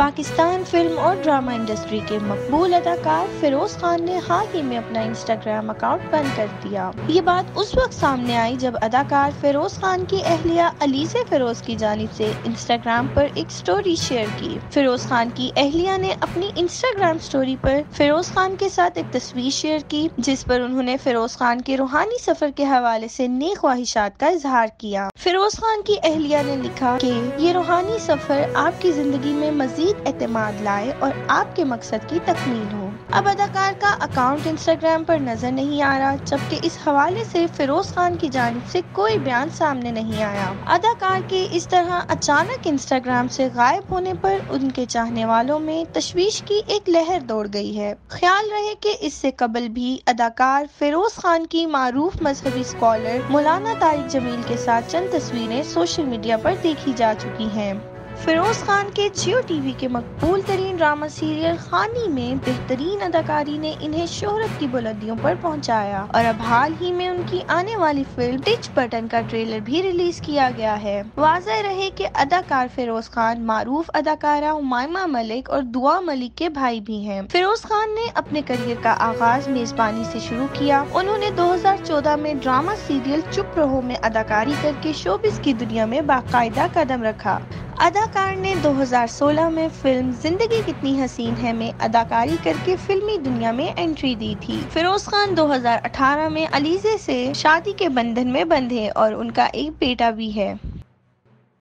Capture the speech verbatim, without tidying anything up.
Pakistan film اور drama industry کے مقبول اداکار فیروز خان نے حال ہی میں اپنا انسٹاگرام اکاؤنٹ بند کر دیا۔ یہ بات اس وقت سامنے آئی جب اداکار فیروز خان کی اہلیہ علیزہ فیروز کی جانب سے انسٹاگرام پر ایک سٹوری شیئر کی۔ فیروز خان کی اہلیہ نے اپنی انسٹاگرام سٹوری پر فیروز خان کے ساتھ ایک تصویر شیئر کی، جس پر انہوں نے فیروز خان کے روحانی سفر کے حوالے سے نیک خواہشات کا اظہار کیا۔ فیروز خان کی اہلیہ نے لکھا کہ یہ روحانی سفر آپ کی زندگی میں مزید اعتماد لائے اور آپ کے مقصد کی تکمیل ہو۔ اب اداکار کا اکاؤنٹ انسٹاگرام پر نظر نہیں آ رہا، جبکہ اس حوالے سے فیروز خان کی جانب سے کوئی بیان سامنے نہیں آیا۔ اداکار کے اس طرح اچانک انسٹاگرام سے غائب ہونے پر ان کے چاہنے والوں میں تشویش کی ایک لہر دوڑ گئی ہے۔ خیال رہے کہ اس سے قبل بھی اداکار فیروز خان کی معروف مذہبی اسکالر مولانا طارق جمیل کے ساتھ چند تصویریں سوشل میڈیا پر دیکھی جا چکی ہیں۔ فیروز خان کے جیو ٹی وی کے مقبول ترین ڈرامہ سیریل خانی میں بہترین اداکاری نے انہیں شہرت کی بلندیوں پر پہنچایا، اور اب حال ہی میں ان کی آنے والی فلم ٹچ بٹن کا ٹریلر بھی ریلیز کیا گیا ہے۔ واضح رہے کہ اداکار فیروز خان معروف اداکارہ ہمائمہ ملک اور دعا ملک کے بھائی بھی ہیں۔ فیروز خان نے اپنے کیریئر کا آغاز میزبانی سے شروع کیا۔ انہوں نے دو ہزار چودہ میں ڈرامہ سیریل چپ رہو میں اداکاری کر کے شوبز کی دنیا میں باقاعدہ قدم رکھا۔ اداکار نے دو ہزار سولہ میں فلم زندگی کتنی حسین ہے میں اداکاری کر کے فلمی دنیا میں انٹری دی تھی۔ فیروز خان دو ہزار اٹھارہ میں علیزہ سے شادی کے بندھن میں بندھے اور ان کا ایک بیٹا بھی ہے۔